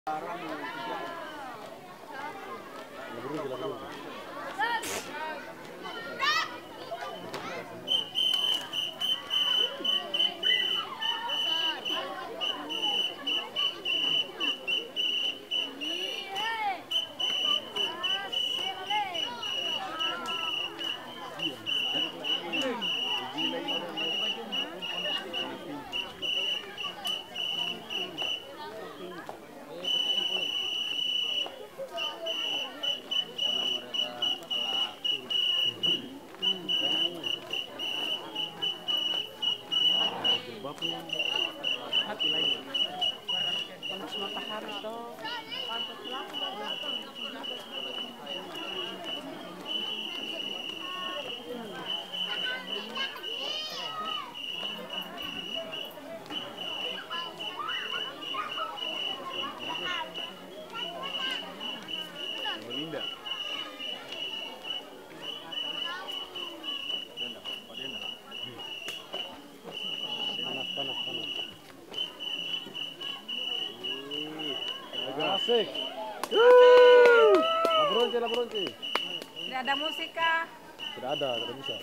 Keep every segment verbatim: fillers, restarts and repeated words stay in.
hati lagi panas matahari tuh pantas lah. Melinda. Panas, panas, panas. Asik. Labronce, labronce. Tidak ada musik kah? Tidak ada, tidak bisa.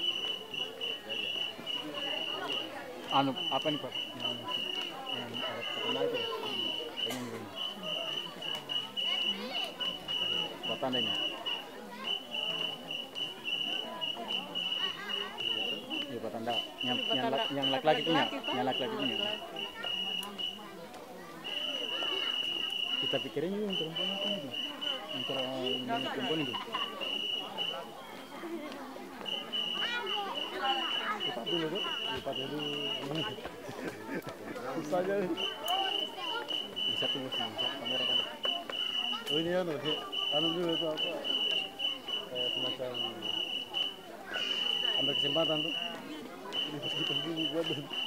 Anu apa nih Pak? Yang yang ada terkenal itu. Pengen ini. Batandanya. Iya batanda. Yang yang yang laki-laki punya, yang laki-laki punya. Kita pikirin juga yang perempuan apa itu? Yang perempuan itu. Lipat dulu tuh, lipat dulu. Susah aja. Bisa tuh bisa kamera kan. Oh ini anu, anu dulu tuh apa? Kayak semacam ambil kesempatan tuh. Ini pas kita dulu buat